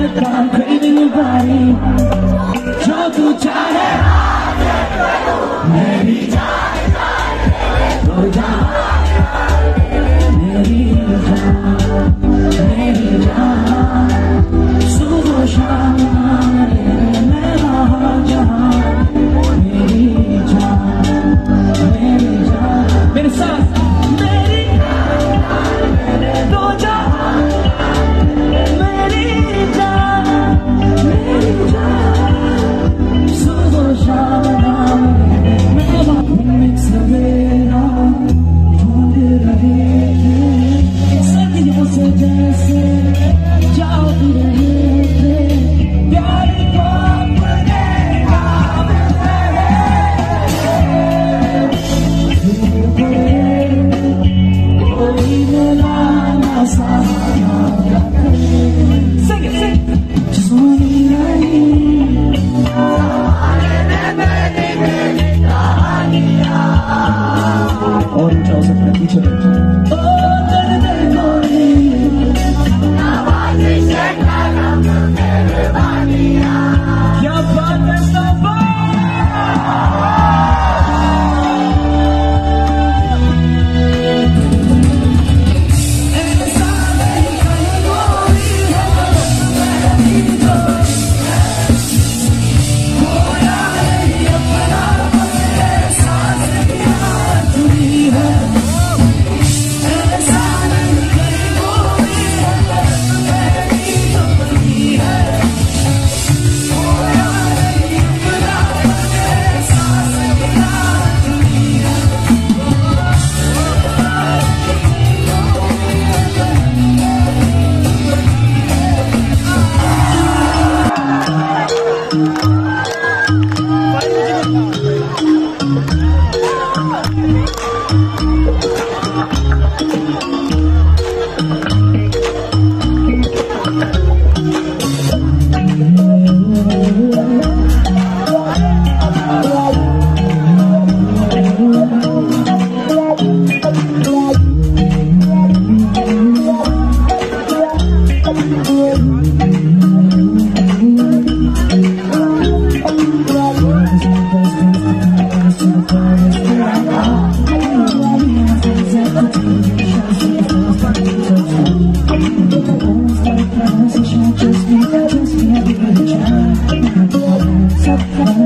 I'm craving your body. जो तू चाहे मेरी जान तो जान मेरी जान सुबह शाम मेरा जहां मेरी जान मेरे साथ मेरी तो जान मेरी जान सुबह शाम मेरा मिक्स सवेरा ढूंढ रहे थे सदियों से जैसे जाओ रहे थे प्यार को अपने काम कोई मिला ना साया sing it सुनी नहीं और ऊंचा हो सकता है पीछे क्या बात है सबा just